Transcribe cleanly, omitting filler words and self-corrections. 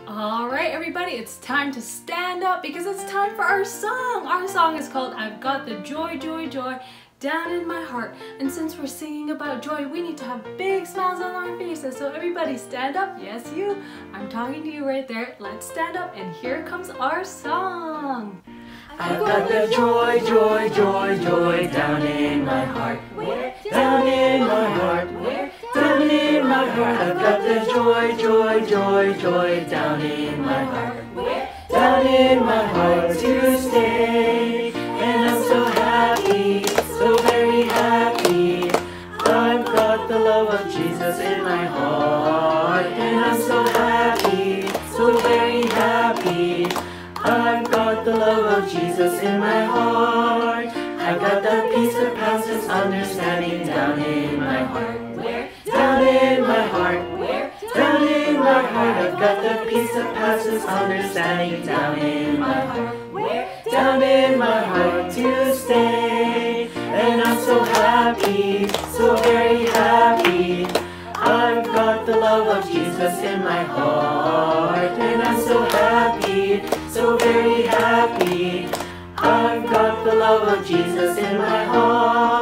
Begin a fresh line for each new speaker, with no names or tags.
All right, everybody, it's time to stand up because it's time for our song. Our song is called I've Got the Joy, Joy, Joy Down in My Heart. And since we're singing about joy, we need to have big smiles on our faces. So everybody stand up. Yes, you. I'm talking to you right there. Let's stand up and here comes our song.
I've got the joy, joy, joy, joy down in my heart.
Where?
Down in my heart.
Where?
Down in my heart. I've got the joy, joy, joy, joy down in my heart.
Where?
Down in my heart to stay. And I'm so happy, so very happy. I've got the love of Jesus in my heart. And I'm so happy, so very happy. I've got the love of Jesus in my heart. I've got the peace that passes understanding down in my heart.
Where?
Down in my heart.
Where?
Down in my heart. I've got the peace that passes understanding down in my heart.
Where?
Down in my heart to stay. And I'm so happy, so very happy. I've got the love of Jesus in my heart. And I'm so happy, so very happy. I've got the love of Jesus in my heart.